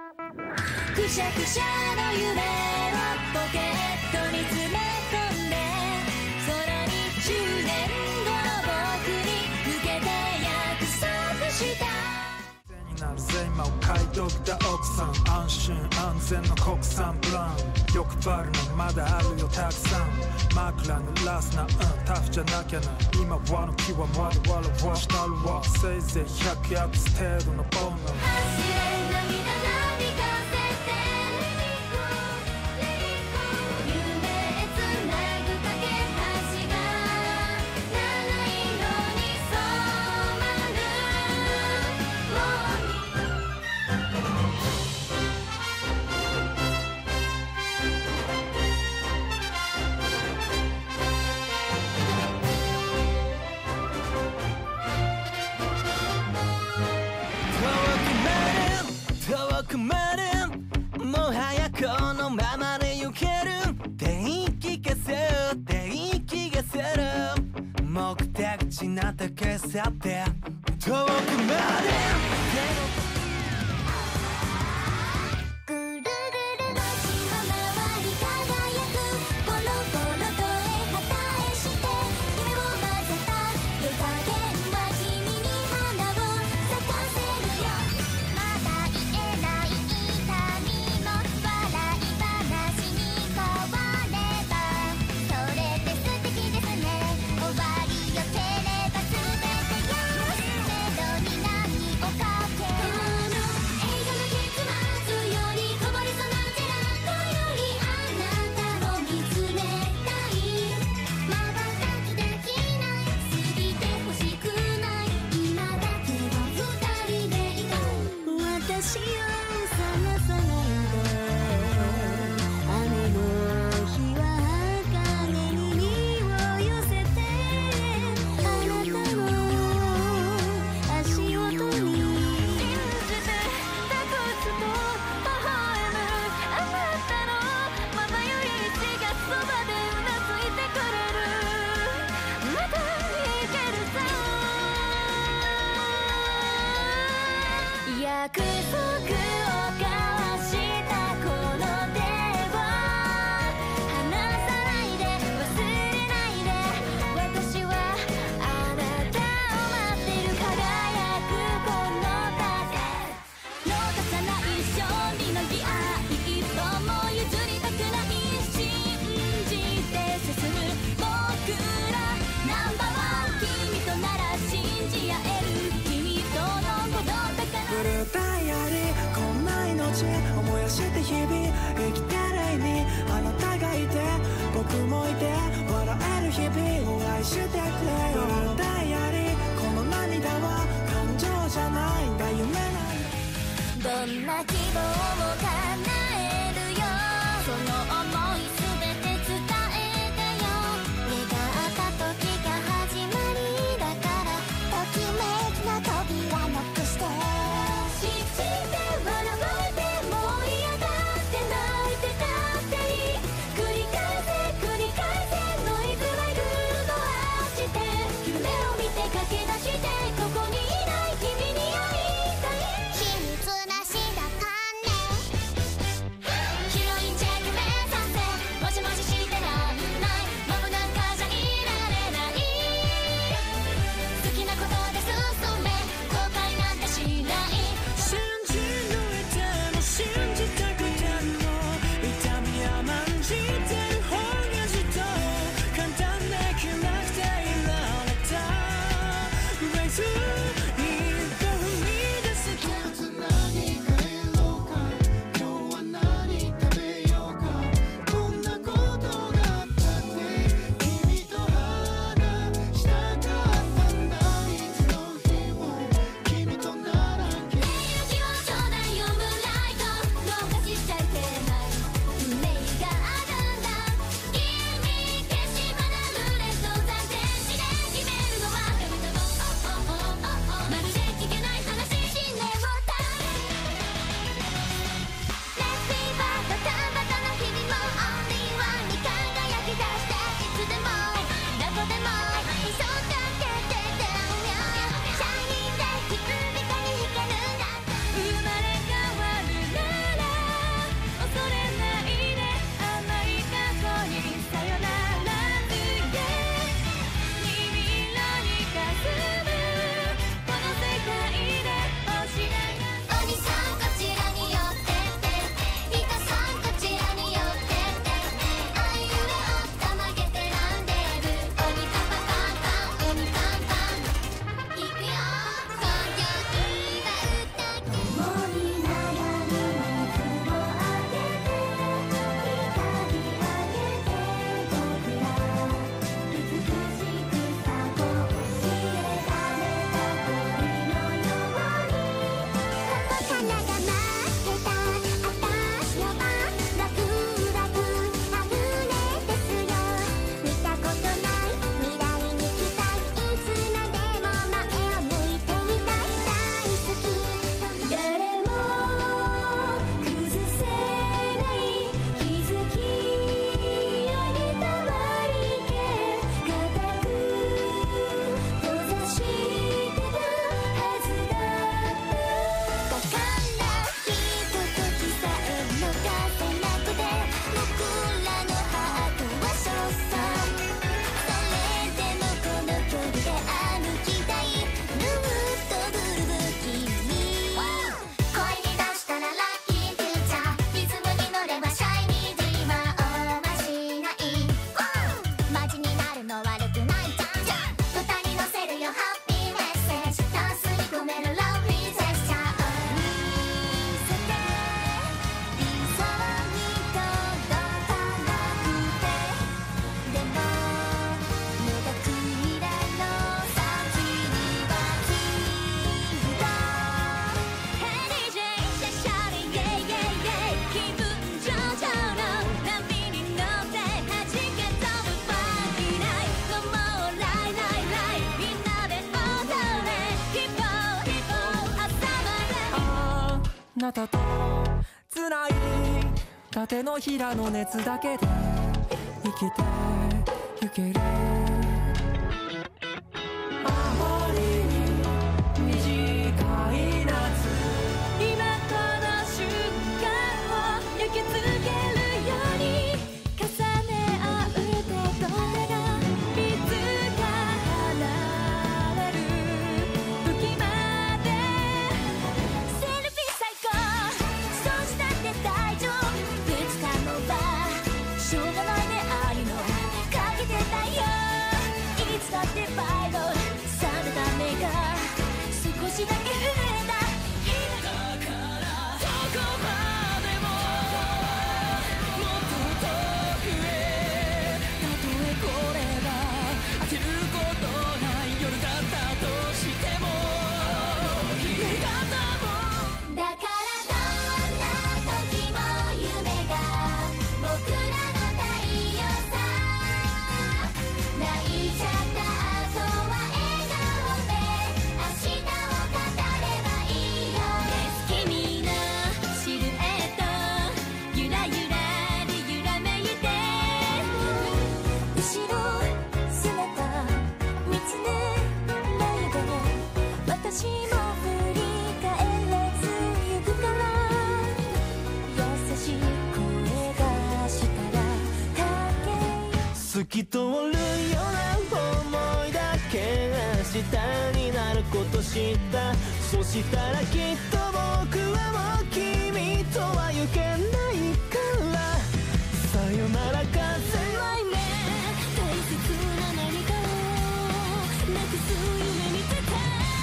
くしゃくしゃの夢をポケットに詰め込んで、空に10年後の僕に向けて約束した。 なるぜ今を買い解きた奥さん、安心安全の国産プラン、欲張るのまだあるよたくさん、枕濡らすな、タフじゃなきゃな、今はの気はまだ笑わしたるわ、せいぜい100ヤーツ程度のボーナス、 走れ涙なびかせて夢へつなぐ架け橋が七色に染まる。 遠くまでもはやこのままで行ける、電気消せ電気消せる、目的地なんて消せって遠くまでぐるぐる街は回り輝く、コロコロと旗へして夢を混ぜた湯加減は君に花を咲かせるよ。まだ言えない痛みも笑い話に変われば、それって素敵ですね。終わりよければ全てよし、メロに波をかける。映画の結末よりこぼれそうなジェラートよりあなたを見つめたい。まばたきできない、過ぎてほしくない、今だけは二人でいたい。私を探さないで、雨の日は影に身を寄せて、あなたの足音に信じて託すと微笑む、あなたのまばゆい血がそばでうなずいてくれる。またいけるさ、約束を交わしたこの手を離さないで忘れないで、私はあなたを待ってる、輝くこの盾、逃さない勝利のギア、一歩も譲りたくない、信じて進む僕らナンバーワン、君となら信じ合える、君との孤独だからブルーダイアリー、こんな命思い出して日々生きてる意味、あなたがいて僕もいて笑える日々を愛してくれよ。ブルーダイアリー、この涙は感情じゃないんだ、夢なんだ。 どんな希望も叶えるよ、その想いすべて伝えてよ。願った時が始まりだから、ときめきの扉ノックして、信じて笑われてもう嫌だって泣いてたっていい、繰り返せ繰り返せノイズはルードはして夢を見て駆け出して、ここにいない君に会いたい。秘密なしだかんね、ヒロインチェック目指なたとつないた手のひらの熱だけで生きてゆける。あまりに短い夏、 今この瞬間を焼き付けるように重ね合う手と手がいつか離れる時まで。セルフィー最高、そうしたって大丈夫。ぶつかるのはしょうがないね、ああいうのかけてたよ。いつだってバイロ冷めた目が少しだけ震えた。だからどこまでももっと遠くへ。たとえこれが飽きることない夜だったとしても夢がだからどんな時も夢が僕らの太陽さ。泣いちゃった後は笑顔で明日を語ればいいよ。君のシルエットゆらゆらで揺らめいて、後ろ姿見つめないで。私も振り返らず行くから。優しい声がしたら透き通るような思いだけが明日になること知った。そしたらきっと僕はもう君とは行けないから。さよなら風は大切な何かをなくす夢見てた。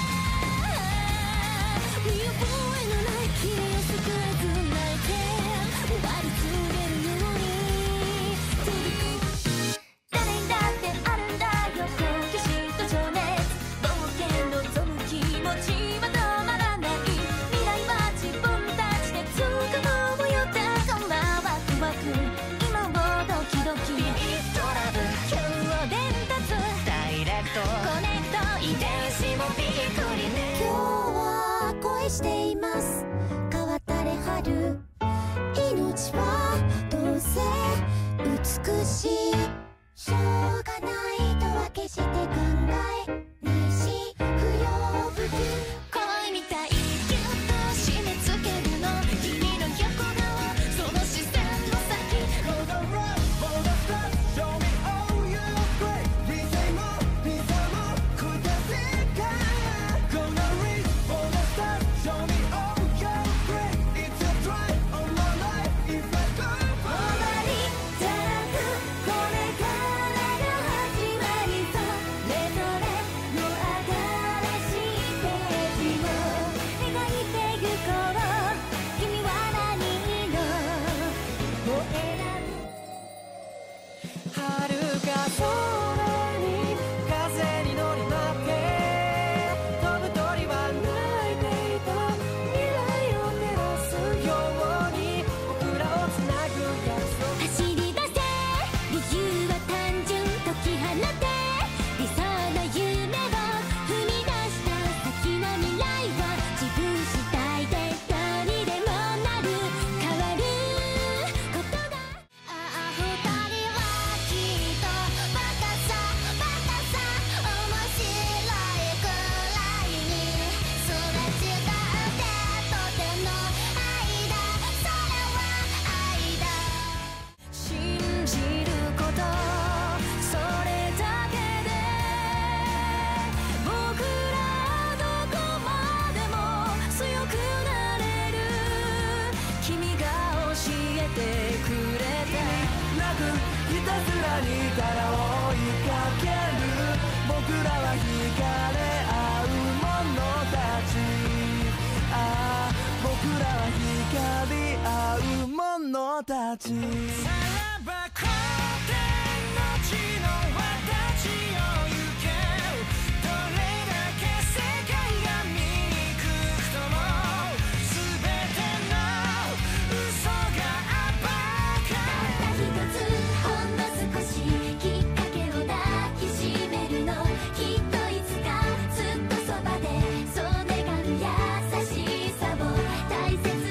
見覚えのない君を救えず泣いて終わり告げるように飛び込む。誰にだってあるんだよ好奇心と情熱。冒険望む気持ちは止まらない。未来は自分たちで作ろうよ。だからワクワク今をドキドキ。ドラブ今日伝達ダイレクトコネクト遺伝子もびっくりね。今日は恋しています。変わったれ春。命はどうせ美しい。しょうがないとは決して考えないし不要不急。恋みたいぎゅっと締め付けるの君の横顔、その視線の先。 たち。さらばこて後の私を行け。どれだけ世界が醜くとも全ての嘘が暴かれ。 たった一つほんの少しきっかけを抱きしめるの。きっといつかずっとそばでそう願う優しさを大切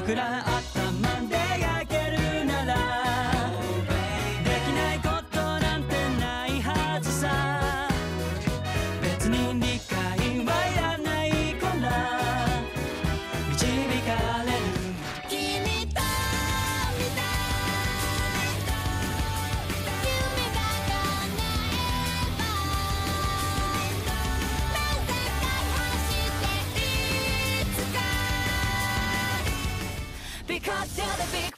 僕ら頭で焼けるならできないことなんてないはずさ。別に理解はいらないから導かれる。 君と見た夢が叶えばなぜか走っていつか Because you're the big